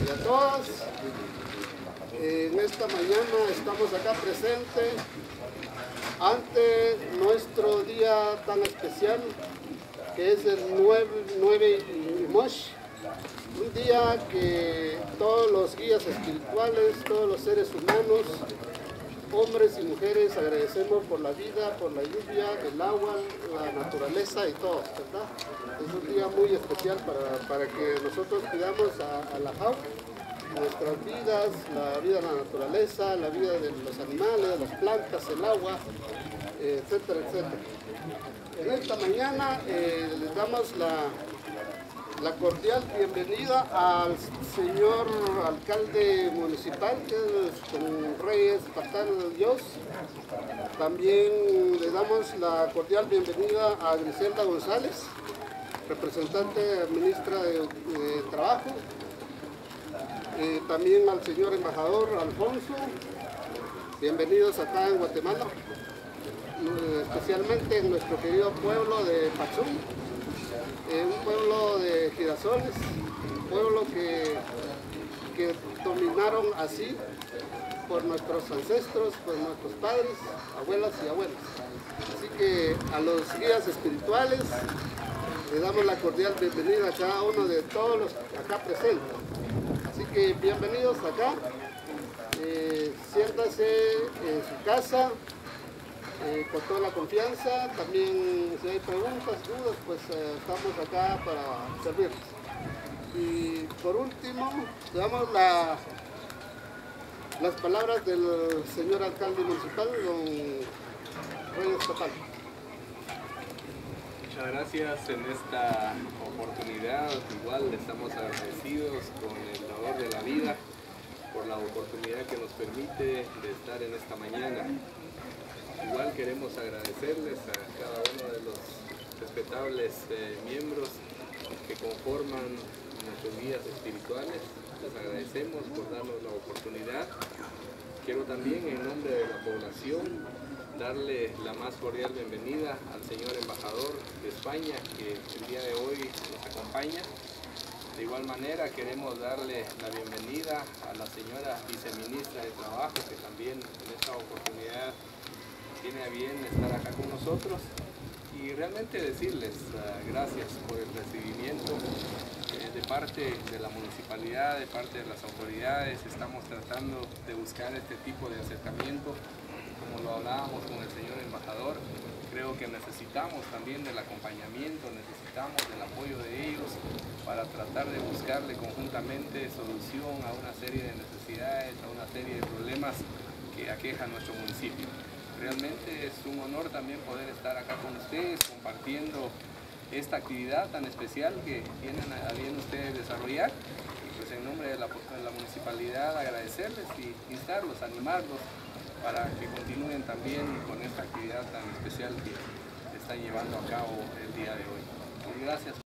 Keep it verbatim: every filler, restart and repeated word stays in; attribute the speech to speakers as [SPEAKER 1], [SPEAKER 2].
[SPEAKER 1] y a todas. En esta mañana estamos acá presentes ante nuestro día tan especial, que es el nueve de Mosh, un día que todos los guías espirituales, todos los seres humanos, hombres y mujeres, agradecemos por la vida, por la lluvia, el agua, la naturaleza y todo, ¿verdad? Es un día muy especial para, para que nosotros cuidamos a, a la Jau, nuestras vidas, la vida de la naturaleza, la vida de los animales, las plantas, el agua, eh, etcétera, etcétera. En esta mañana eh, les damos la, la cordial bienvenida al señor alcalde municipal, que es don Reyes Patano de Dios. También le damos la cordial bienvenida a Griselda González, representante ministra de, de Trabajo. Eh, también al señor embajador Alfonso, bienvenidos acá en Guatemala, eh, especialmente en nuestro querido pueblo de Pachún, eh, un pueblo de girasoles, un pueblo que, que dominaron así por nuestros ancestros, por nuestros padres, abuelas y abuelos. Así que a los guías espirituales le damos la cordial bienvenida a cada uno de todos los acá presentes. Así que bienvenidos acá, eh, siéntase en su casa, eh, con toda la confianza. También si hay preguntas, dudas, pues eh, estamos acá para servirles. Y por último, le damos la, las palabras del señor alcalde municipal, don Reyes Patano.
[SPEAKER 2] Muchas gracias. En esta oportunidad igual estamos agradecidos con el dador de la vida por la oportunidad que nos permite de estar en esta mañana. Igual queremos agradecerles a cada uno de los respetables eh, miembros que conforman nuestros guías espirituales. Les agradecemos por darnos la oportunidad. Quiero también, en nombre de la población, darle la más cordial bienvenida al señor embajador de España, que el día de hoy nos acompaña. De igual manera queremos darle la bienvenida a la señora viceministra de Trabajo, que también en esta oportunidad tiene a bien estar acá con nosotros, y realmente decirles uh, gracias por el recibimiento eh, de parte de la municipalidad, de parte de las autoridades. Estamos tratando de buscar este tipo de acercamiento. Como lo hablábamos con el señor embajador, creo que necesitamos también del acompañamiento, necesitamos del apoyo de ellos para tratar de buscarle conjuntamente solución a una serie de necesidades, a una serie de problemas que aquejan nuestro municipio. Realmente es un honor también poder estar acá con ustedes compartiendo esta actividad tan especial que tienen a bien ustedes desarrollar. Y pues en nombre de la, de la municipalidad agradecerles y instarlos, animarlos para que continúen también con esta actividad tan especial que están llevando a cabo el día de hoy. Gracias.